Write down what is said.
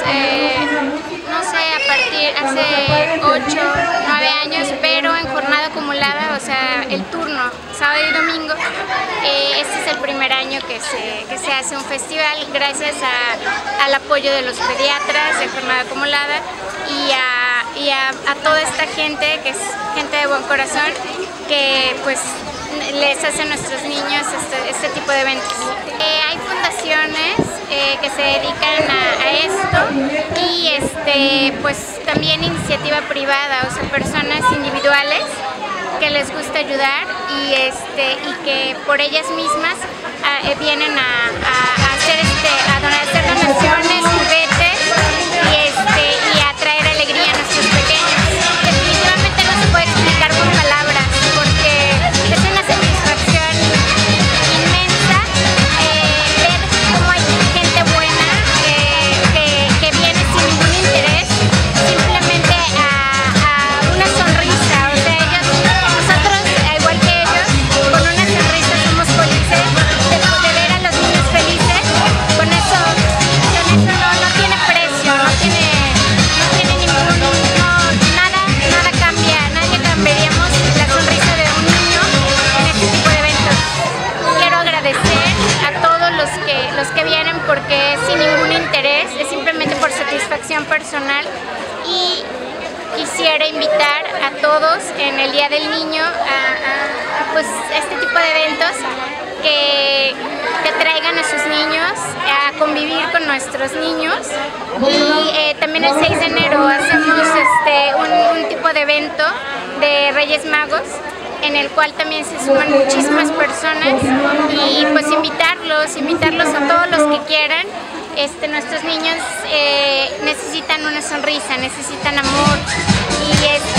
no sé, hace 8, 9 años, pero en jornada acumulada, o sea, el turno, sábado y domingo. Este es el primer año que se hace un festival gracias al apoyo de los pediatras de jornada acumulada y a toda esta gente, que es gente de buen corazón, que pues les hace a nuestros niños este tipo de eventos. Hay fundaciones que se dedican a esto y pues también iniciativa privada, o sea, personas individuales que les gusta ayudar y que por ellas mismas vienen a hacer donaciones, juguetes y a traer alegría a nuestros pequeños. Definitivamente no se puede explicar con palabras, porque es una satisfacción inmensa ver cómo hay gente buena que viene sin ningún interés, simplemente a una sonrisa. O sea, nosotros, igual que ellos, con una sonrisa somos felices de ver a los niños felices. Con eso no tiene precio, no tiene nada cambia, nadie cambiaríamos la sonrisa de un niño en este tipo de eventos. Quiero agradecer a todos los que vienen, porque es sin ningún interés, es simplemente por satisfacción personal, y quisiera invitar a todos en el Día del Niño a pues este tipo de eventos que traigan a sus niños a convivir con nuestros niños. Y también el 6 de enero hacemos un tipo de evento de Reyes Magos, en el cual también se suman muchísimas personas, y pues invitarlos a todos los que quieran. Nuestros niños necesitan una sonrisa, necesitan amor, y